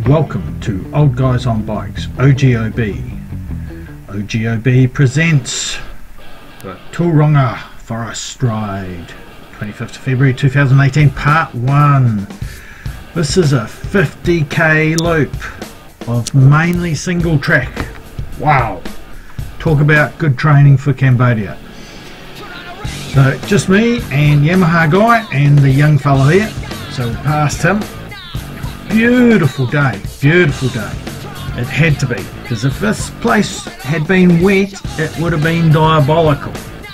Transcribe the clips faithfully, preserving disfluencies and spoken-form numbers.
Welcome to Old Guys on Bikes, O G O B. O G O B presents the Taungatara Forest Ride, twenty-fifth of February two thousand eighteen, Part one. This is a fifty K loop of mainly single track. Wow! Talk about good training for Cambodia. So just me and Yamaha guy and the young fella here. So we passed him. Beautiful day, beautiful day. It had to be, because if this place had been wet, it would have been diabolical.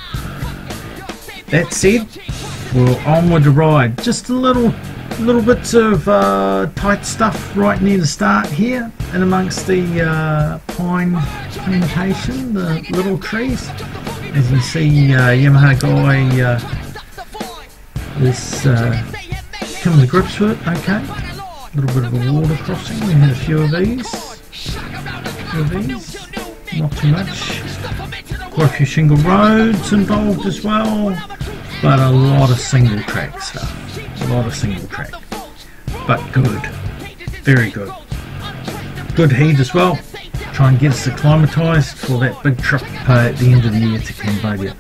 That said, we're on with the ride. Just a little, little bits of uh, tight stuff right near the start here, and amongst the uh, pine plantation, the little trees. As you see, uh, Yamaha guy uh, is uh, coming to grips with it. Okay. A little bit of a water crossing. We had a few of these. A few of these. Not too much. Quite a few shingle roads involved as well. But a lot of single track stuff. A lot of single track. But good. Very good. Good heat as well. Try and get us acclimatised for that big trip uh, at the end of the year to Cambodia.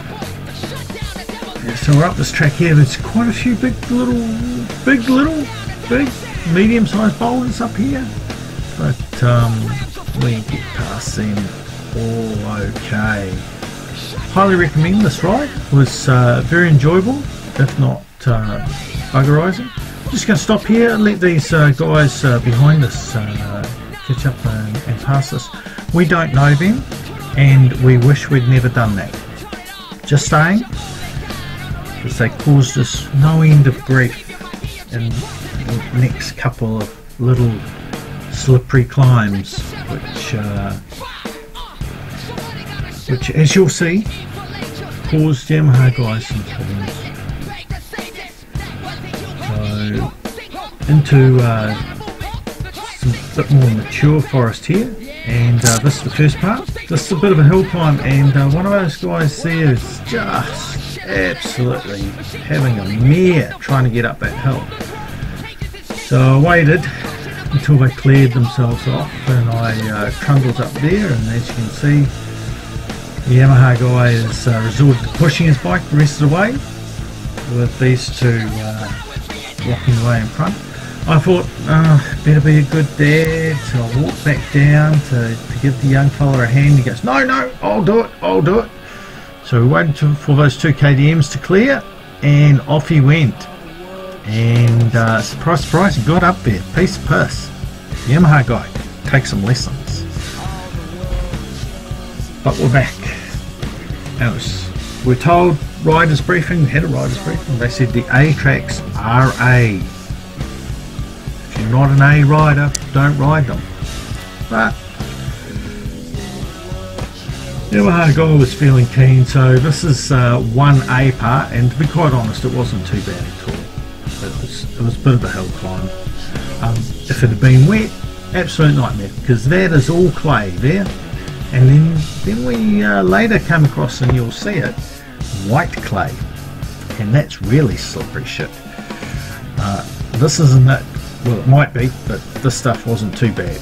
Yeah, so we're up this track here. There's quite a few big little, big little, big medium-sized boulders up here, but um, we get past them all okay. Highly recommend this ride. It was uh, very enjoyable, if not uh, buggerising. Just going to stop here and let these uh, guys uh, behind us uh, catch up and, and pass us. We don't know them, and we wish we'd never done that. Just saying, because they caused us no end of grief in the next couple of little slippery climbs, which uh, which as you'll see caused Yamaha guys some problems. So into uh, some bit more mature forest here, and uh, this is the first part. This is a bit of a hill climb, and uh, one of those guys there is just absolutely having a mare trying to get up that hill. So I waited until they cleared themselves off, and I uh, trundled up there, and as you can see, the Yamaha guy has uh, resorted to pushing his bike the rest of the way, with these two uh, walking away in front. I thought, oh, better be a good dad, so I walked back down to, to give the young fella a hand. He goes, no, no, I'll do it, I'll do it. So we waited to, for those two K D Ms to clear, and off he went. And uh, surprise, surprise, he got up there, piece of piss. The Yamaha guy, take some lessons. But we're back. Now, we're told riders briefing, we had a riders briefing, they said the A tracks are A. If you're not an A rider, don't ride them. But the Yamaha guy was feeling keen, so this is uh, one A part, and to be quite honest, it wasn't too bad at all. It was, it was a bit of a hill climb. Um, if it had been wet, absolute nightmare, because that is all clay there. And then, then we uh, later come across, and you'll see it, white clay. And that's really slippery shit. Uh, this isn't it. Well, it might be, but this stuff wasn't too bad.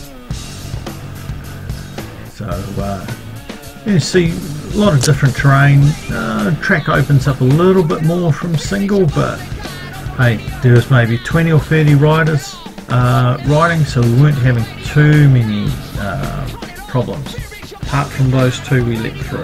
So, uh, you see a lot of different terrain. Uh, track opens up a little bit more from single, but hey, there was maybe twenty or thirty riders uh, riding, so we weren't having too many uh, problems. Apart from those two we let through.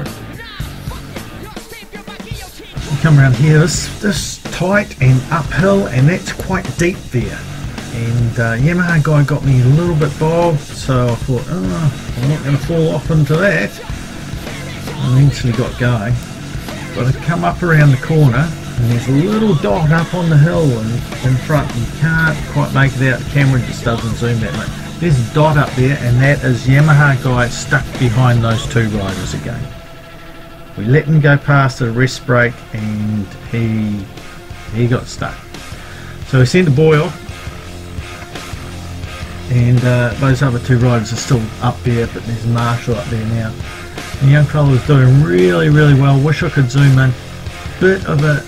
We come around here, this, this tight and uphill, and that's quite deep there. And uh, Yamaha guy got me a little bit bogged, so I thought, oh, I'm not going to fall off into that. I eventually got going. But I come up around the corner, and there's a little dot up on the hill in, in front. You can't quite make it out, the camera just doesn't zoom that much. There's a dot up there, and that is Yamaha guy stuck behind those two riders again. We let him go past the rest break, and he he got stuck. So we sent the boy off, and uh, those other two riders are still up there, but there's Marshall up there now. The young fellow was doing really, really well. Wish I could zoom in. Bit of a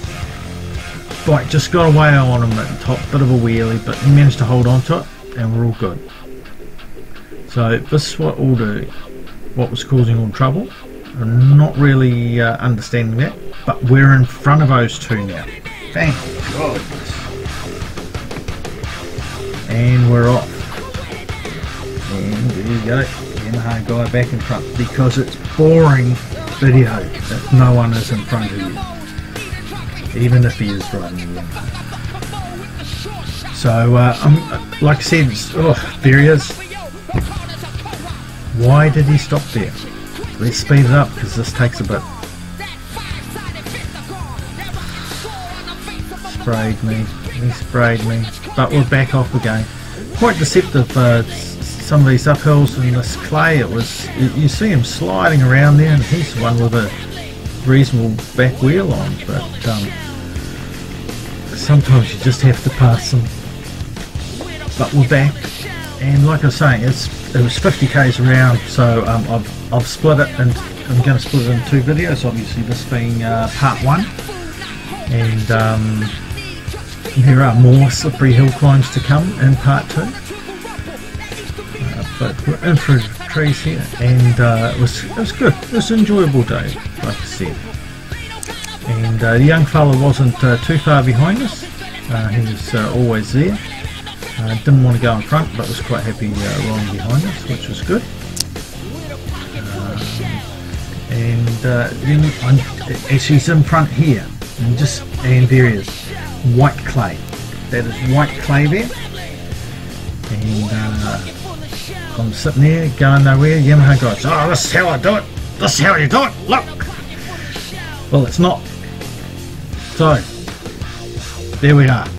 bike just got away on him at the top, bit of a wheelie, but he managed to hold on to it, and we're all good. So this is what all the what was causing all the trouble. I'm not really uh, understanding that, but we're in front of those two now. Thank God. And we're off. And there you go, Yamaha guy back in front, because it's boring video if no one is in front of you, even if he is riding the Yamaha. So, uh, um, like I said, oh, there he is. Why did he stop there? Let's speed it up because this takes a bit. Sprayed me, he sprayed me, but we're back off again. Quite deceptive, uh, some of these uphills and this clay. It was, you, you see him sliding around there, and he's the one with a reasonable back wheel on, but um, sometimes you just have to pass them. But we're back, and like I was saying, it's it was fifty k's around, so um, I've, I've split it, and I'm going to split it in two videos, obviously this being uh, part one, and um, there are more slippery hill climbs to come in part two, uh, but we're in through the trees here, and uh, it, was, it was good, it was an enjoyable day, like I said, and uh, the young fella wasn't uh, too far behind us, uh, he was uh, always there. Uh, didn't want to go in front, but was quite happy uh, rolling behind us, which was good. Um, and uh, then I'm, actually he's in front here, and just and there he is, white clay. That is white clay there. And uh, I'm sitting there going nowhere. Yamaha goes, "Oh, this is how I do it. This is how you do it. Look." Well, it's not. So there we are.